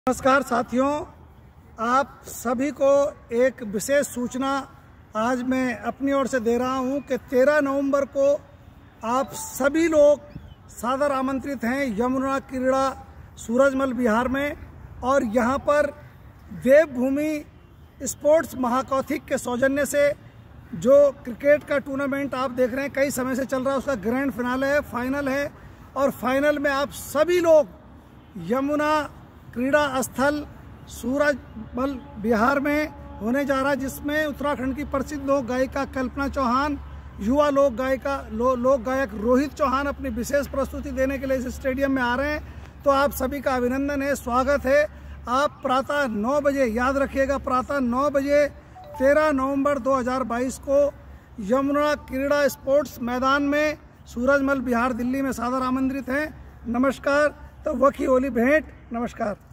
नमस्कार साथियों, आप सभी को एक विशेष सूचना आज मैं अपनी ओर से दे रहा हूं कि 13 नवंबर को आप सभी लोग सादर आमंत्रित हैं यमुना क्रीड़ा सूरजमल बिहार में। और यहां पर देवभूमि स्पोर्ट्स महाकौथिक के सौजन्य से जो क्रिकेट का टूर्नामेंट आप देख रहे हैं कई समय से चल रहा है, उसका ग्रैंड फिनाले है, फाइनल है। और फाइनल में आप सभी लोग यमुना क्रीड़ा स्थल सूरजमल बिहार में होने जा रहा है, जिसमें उत्तराखंड की प्रसिद्ध लोक गायिका कल्पना चौहान, युवा लोक गायक रोहित चौहान अपनी विशेष प्रस्तुति देने के लिए इस स्टेडियम में आ रहे हैं। तो आप सभी का अभिनंदन है, स्वागत है। आप प्रातः 9 बजे, याद रखिएगा, प्रातः 9 बजे 13 नवंबर 2022 को यमुना क्रीड़ा स्पोर्ट्स मैदान में सूरजमल बिहार दिल्ली में सादर आमंत्रित हैं। नमस्कार। तो वकी होली भेंट। नमस्कार।